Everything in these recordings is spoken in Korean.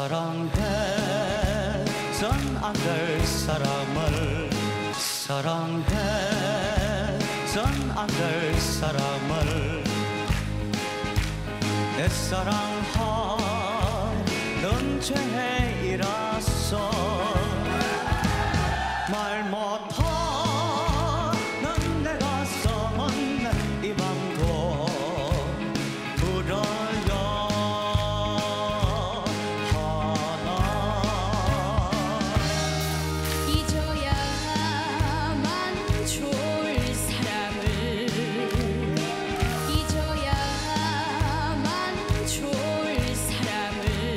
사랑해선 안 될 사람을 사랑해선 안 될 사람을 내 사랑하는 죄이라서 말 못하는 내 가슴은 이 밤도 울어야 하나 잊어야만 좋을 사람을 잊어야만 좋을 사람을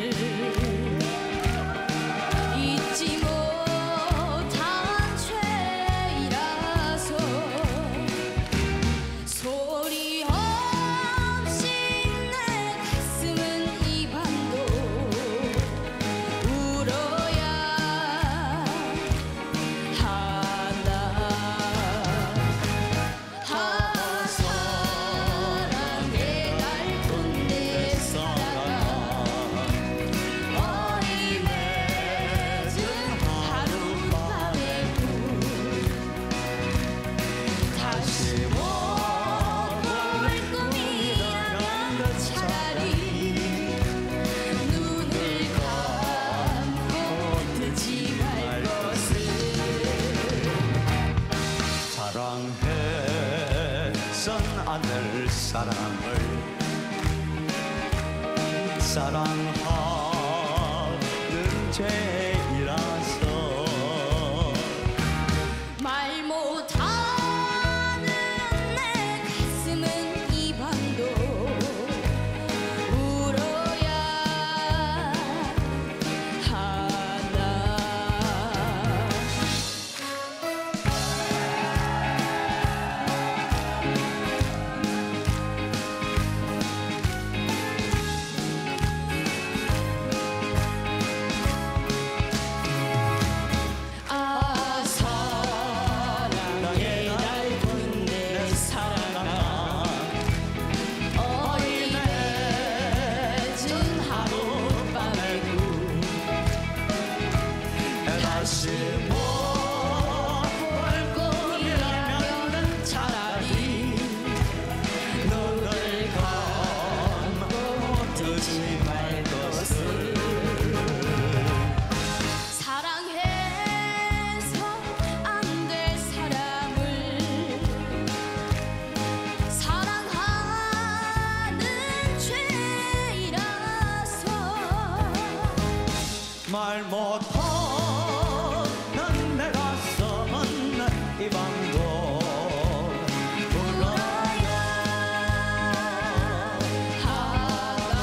잊지 못한 죄이라서 소리 없이 내 가슴은 이 밤도 울어야 하나 사랑에 날 본 내 사랑아 어림해진 하룻밤의 꿈 다시 못 볼 꿈이라면 차라리 눈을 감고 뜨지 말 것을 사랑해선 안 될 사람을 사랑하는 죄이라서 말 못하는 내 가슴은 이 밤도 울어야 하나 아 사랑에 날 본 내 사랑아 어림해진 하룻밤의 꿈 다시 못볼 꿈이라면 차라리 눈을 감고 뜨지 말 것을 사랑해서 안 될 사람을 사랑하는 죄이라서 말 못하는 내 가슴은 이 밤도 울어야 하나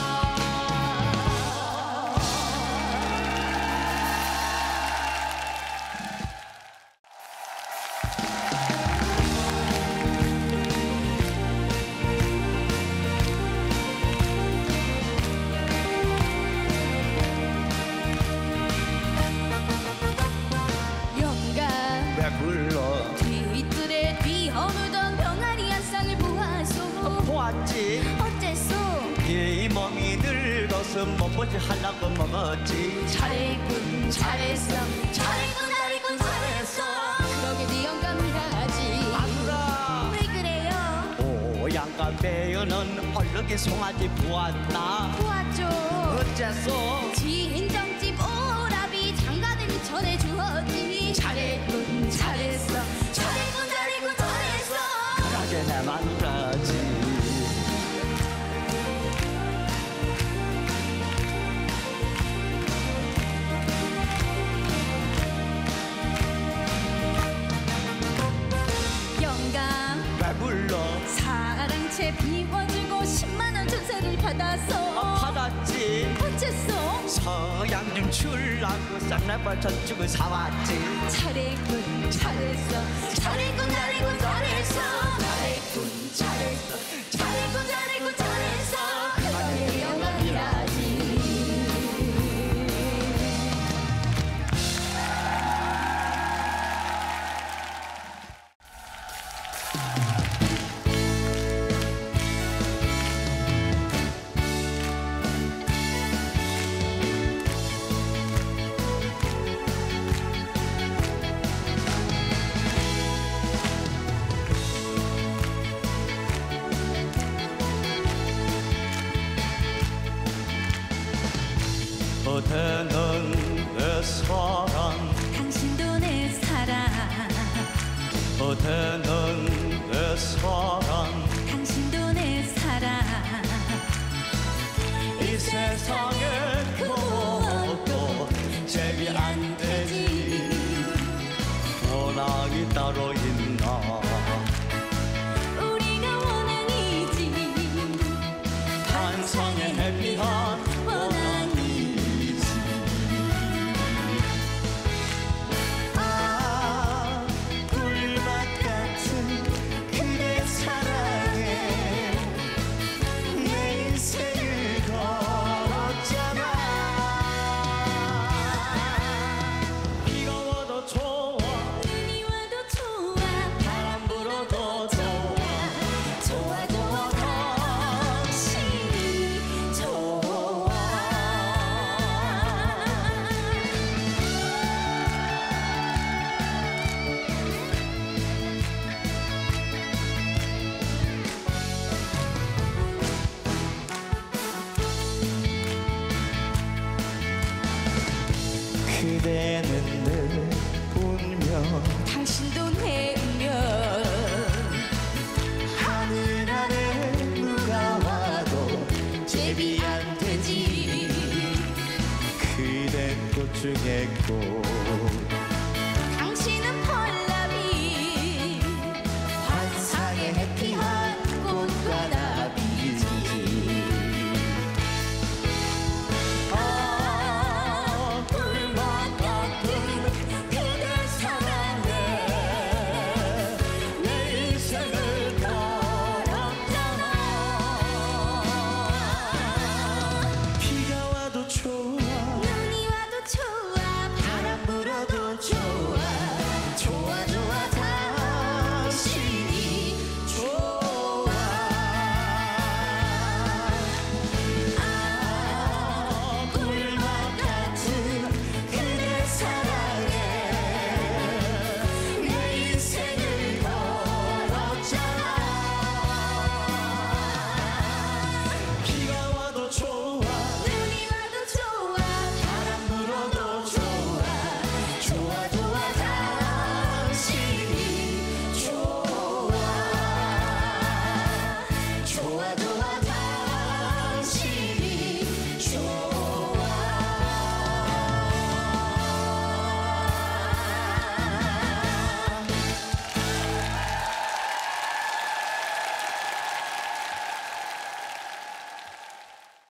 영감 왜 불러 뒤뜰에 뛰어놀던 병아리 한 쌍을 보아소 보았지 어째서 이 몸이 늙어서 못 보지 하려고 먹었지 잘했군 잘했어 잘했군 잘했군 잘했어 그러게 네 영감이라지 아누라 왜 그래요 오양가 배우는 얼룩이 송아지 보았나 보았죠 어째서 진정집 오라비 장가들이 전해주었지 잘했군 잘했어 잘했군 잘했군 잘했어 그러게 내 마누라지 영감 왜 불러 사랑채 비워주고 10만원 전세를 받았어 받았지 어째서 서양 좀 출라고 쌍라벌 젖죽을 사왔지 잘했군 잘했어 잘했군 잘했군 잘했어 잘했군 잘했어 잘했군 잘했군 잘했어 그러게 영감이라지 그대는 내 사랑 당신도 내 사랑 그대는 내 사랑 당신도 내 사랑 이 세상에 그 무엇도 제비 안 되지 원앙이 따로 있나 우리가 원앙이지 환상의 해피한 원앙이지 아 꿀맛 같은 그대 사랑에 내 인생을 걸었잖아 비가 와도 좋아 눈이 와도 좋아 바람 불어도 좋아 좋아 좋아 당신이 좋아 그대는 내 운명 당신도 내 운명 하늘 아래 누가 와도 제비 안 되지 그대 꽃 중에 꽃